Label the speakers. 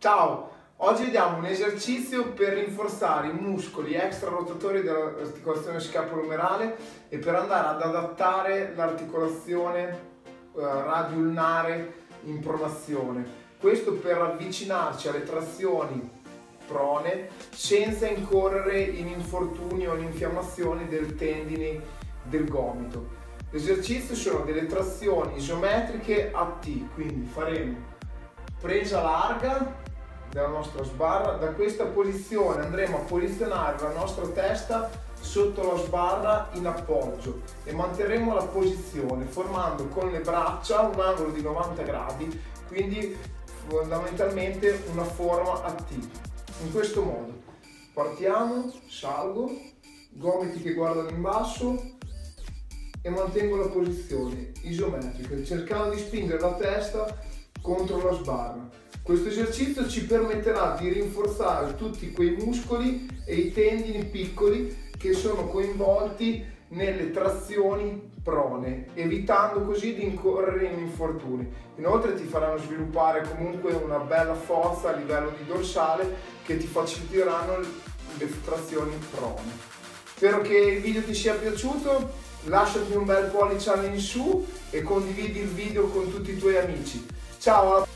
Speaker 1: Ciao! Oggi vediamo un esercizio per rinforzare i muscoli extrarotatori dell'articolazione scapolo-umerale e per andare ad adattare l'articolazione radio-ulnare in pronazione. Questo per avvicinarci alle trazioni prone senza incorrere in infortuni o in infiammazioni del tendine del gomito. L'esercizio sono delle trazioni isometriche a T, quindi faremo presa larga della nostra sbarra. Da questa posizione andremo a posizionare la nostra testa sotto la sbarra in appoggio e manterremo la posizione formando con le braccia un angolo di 90 gradi, quindi fondamentalmente una forma a T. In questo modo partiamo, salgo, gomiti che guardano in basso e mantengo la posizione isometrica cercando di spingere la testa contro la sbarra. Questo esercizio ci permetterà di rinforzare tutti quei muscoli e i tendini piccoli che sono coinvolti nelle trazioni prone, evitando così di incorrere in infortuni. Inoltre ti faranno sviluppare comunque una bella forza a livello di dorsale che ti faciliteranno le trazioni prone. Spero che il video ti sia piaciuto, lasciati un bel pollice in su e condividi il video con tutti i tuoi amici. Ciao!